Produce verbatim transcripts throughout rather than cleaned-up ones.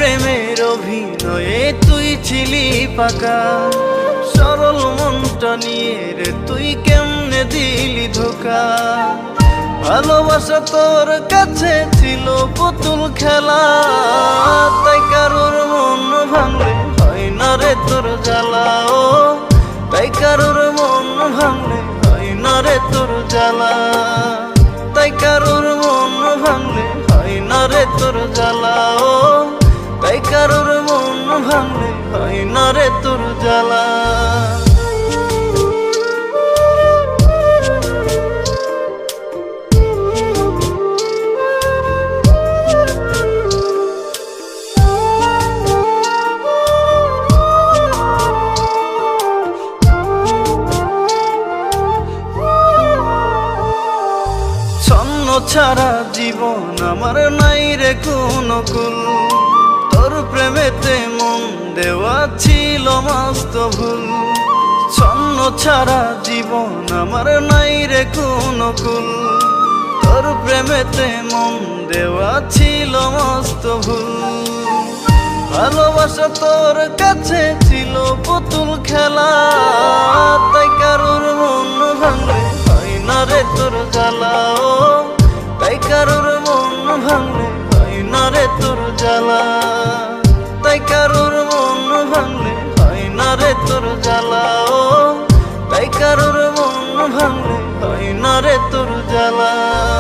প্রেমের অভিনয়ে তুই ছিলি পাকা, সরল মনটা নিয়ে রে তুই কেমনে দিলি ধোকা। ভালোবাসা তোর কাছে ছিল পুতুল খেলা, তাই কারোর মন ভাঙলে হয় না রে তোর জ্বালা। ও তাই কারোর মন ভাঙলে হয় না রে তোর জ্বালা, তাই কারোর মন ভাঙলে হয় না রে তোর জ্বালা। ও তাই কারোর মন ভাঙলে হয় না রে তোর জ্বালা। ছন্ন ছাড়া জীবন আমার নাই রে কোনো কুল, তোর প্রেমেতে মন দেওয়া ছিল মস্ত ভুল। ছন্ন ছাড়া জীবন আমার নাই রে কোনো কুল, তোর প্রেমেতে মন দেওয়া ছিল মস্ত ভুল। ভালোবাসা তোর কাছে ছিল পুতুল খেলা, তাই কারোর মন ভাঙলে হয় না রে তোর জ্বালা। ও তাই কারোর মন ভাঙলে হয় না রে তোর জ্বালা, তাই কারোর মন ভাঙলে হয় না রে তোর জ্বালা। ও তাই কারোর মন ভাঙলে হয় না রে তোর জ্বালা।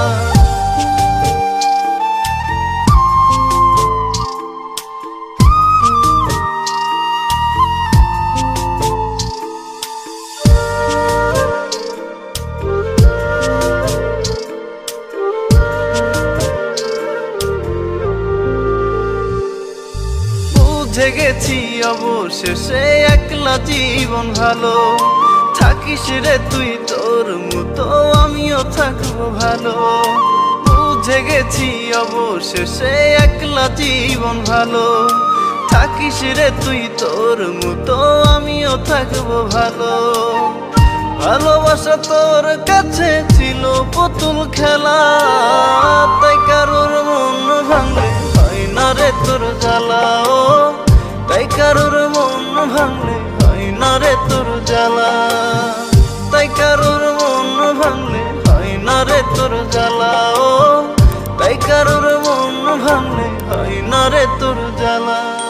বুঝে গেছি অবশেষে একলা জীবন ভালো, থাকিস রে তুই তোর মতো আমিও থাকবো ভালো। বুঝে গেছি অবশেষে একলা জীবন ভালো, থাকিস রে তুই তোর মতো আমিও থাকবো ভালো। ভালোবাসা তোর কাছে ছিল পুতুল খেলা, তাই কারোর মন ভাঙলে হয় না রে তোর জ্বালা। ও তাই কারোর মন ভাঙলে হয় না রে তোর জ্বালা, তাই কারোর মন ভাঙলে হয় না রে তোর জ্বালা। ও তাই কারোর মন ভাঙলে হয় না রে তোর জ্বালা।